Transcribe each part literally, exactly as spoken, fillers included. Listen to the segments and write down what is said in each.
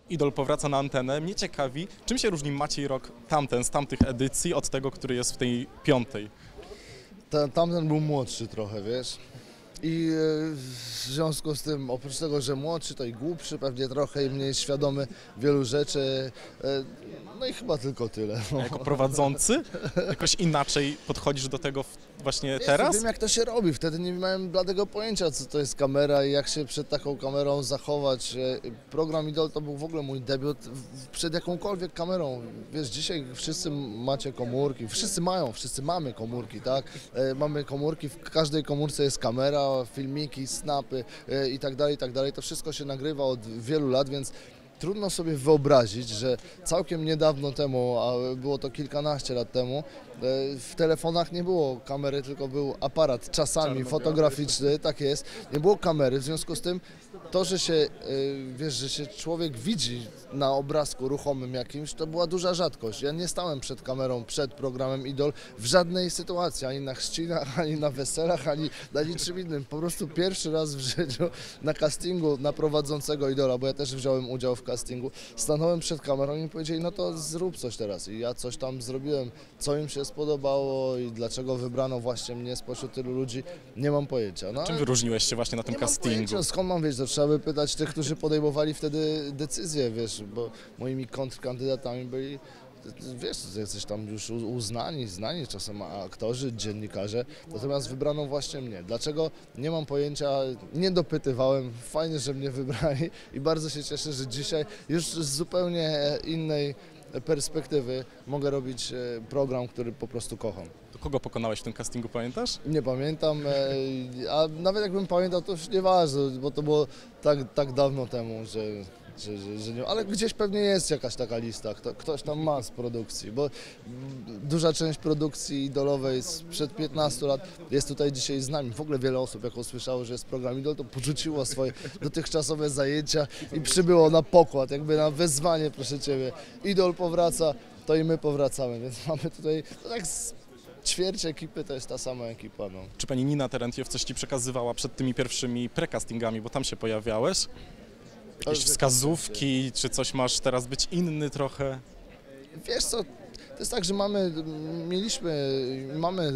Idol powraca na antenę. Mnie ciekawi, czym się różni Maciej Rok tamten, z tamtych edycji, od tego, który jest w tej piątej? Ten, tamten był młodszy trochę, wiesz. I e, w związku z tym, oprócz tego, że młodszy, to i głupszy pewnie trochę i mniej świadomy wielu rzeczy. E, no i chyba tylko tyle. No. A jako prowadzący jakoś inaczej podchodzisz do tego właśnie Wiesz, teraz? Wiem, jak to się robi. Wtedy nie miałem bladego pojęcia, co to jest kamera i jak się przed taką kamerą zachować. E, Program Idol to był w ogóle mój debiut w- przed jakąkolwiek kamerą. Wiesz, dzisiaj wszyscy macie komórki, wszyscy mają, wszyscy mamy komórki, tak? E, Mamy komórki, w każdej komórce jest kamera, filmiki, snapy e, i tak dalej, i tak dalej. To wszystko się nagrywa od wielu lat, więc trudno sobie wyobrazić, że całkiem niedawno temu, a było to kilkanaście lat temu, e, w telefonach nie było kamery, tylko był aparat czasami fotograficzny, tak jest, nie było kamery, w związku z tym to, że się, e, wiesz, że się człowiek widzi na obrazku ruchomym jakimś, to była duża rzadkość. Ja nie stałem przed kamerą, przed programem Idol w żadnej sytuacji, ani na chrzcinach, ani na weselach, ani na niczym innym. Po prostu pierwszy raz w życiu na castingu na prowadzącego Idola, bo ja też wziąłem udział w castingu, stanąłem przed kamerą i mi powiedzieli, no to zrób coś teraz. I ja coś tam zrobiłem, co im się spodobało i dlaczego wybrano właśnie mnie spośród tylu ludzi, nie mam pojęcia. No, Czym ale wyróżniłeś się właśnie na tym nie mam castingu? pojęcia, skąd mam wiedzieć, to trzeba by pytać tych, którzy podejmowali wtedy decyzje, wiesz, bo moimi kontrkandydatami byli, wiesz, jacyś tam już u- uznani, znani czasem aktorzy, dziennikarze, natomiast wybrano właśnie mnie. Dlaczego? Nie mam pojęcia, nie dopytywałem, fajnie, że mnie wybrali i bardzo się cieszę, że dzisiaj już z zupełnie innej perspektywy mogę robić e, program, który po prostu kocham. To kogo pokonałeś w tym castingu, pamiętasz? Nie pamiętam, e, a nawet jakbym pamiętał, to już nieważne, bo to było tak, tak dawno temu, że, że, że, że nie. Ale gdzieś pewnie jest jakaś taka lista, kto, ktoś tam ma z produkcji, bo mm, duża część produkcji idolowej sprzed piętnastu lat jest tutaj dzisiaj z nami. W ogóle wiele osób, jak usłyszało, że jest program Idol, to porzuciło swoje dotychczasowe zajęcia i przybyło na pokład, jakby na wezwanie, proszę Ciebie. Idol powraca, to i my powracamy, więc mamy tutaj to tak z ćwierć ekipy, to jest ta sama ekipa. No. Czy pani Nina Terentiew coś ci przekazywała przed tymi pierwszymi precastingami, bo tam się pojawiałeś? Jakieś Ale- wskazówki, czy coś masz teraz być inny trochę? Wiesz co, to jest tak, że mamy, mieliśmy, mamy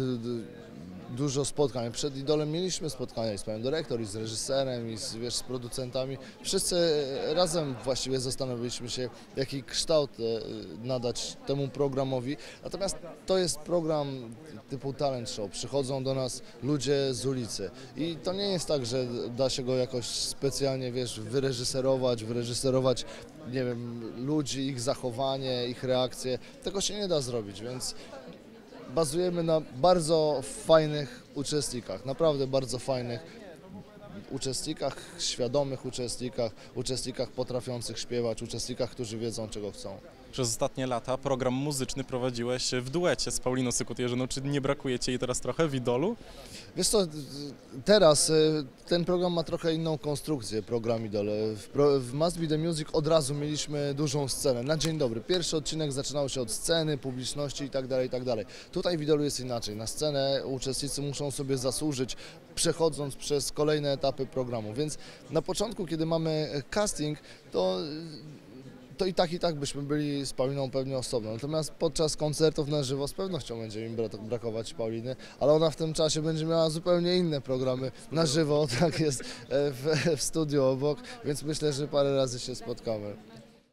dużo spotkań. Przed Idolem mieliśmy spotkania i z panią dyrektor, i z reżyserem, i z, wiesz, z producentami. Wszyscy razem właściwie zastanowiliśmy się, jaki kształt e, nadać temu programowi. Natomiast to jest program typu talent show. Przychodzą do nas ludzie z ulicy i to nie jest tak, że da się go jakoś specjalnie, wiesz, wyreżyserować, wyreżyserować, nie wiem, ludzi, ich zachowanie, ich reakcje. Tego się nie da zrobić, więc bazujemy na bardzo fajnych uczestnikach, naprawdę bardzo fajnych uczestnikach, świadomych uczestnikach, uczestnikach potrafiących śpiewać, uczestnikach, którzy wiedzą, czego chcą. Przez ostatnie lata program muzyczny prowadziłeś w duecie z Pauliną Sykut-Jerzyną. Czy nie brakuje ci jej teraz trochę w Idolu? Wiesz co, teraz y, ten program ma trochę inną konstrukcję, program Idol. W, pro, w Must Be The Music od razu mieliśmy dużą scenę, na dzień dobry. Pierwszy odcinek zaczynał się od sceny, publiczności i tak dalej, i tak dalej. Tutaj w Idolu jest inaczej. Na scenę uczestnicy muszą sobie zasłużyć, przechodząc przez kolejne etapy programu. Więc na początku, kiedy mamy casting, to to i tak, i tak byśmy byli z Pauliną pewnie osobno. Natomiast podczas koncertów na żywo z pewnością będzie im bra- brakować Pauliny, ale ona w tym czasie będzie miała zupełnie inne programy na żywo, tak jest, e, w, w studiu obok, więc myślę, że parę razy się spotkamy.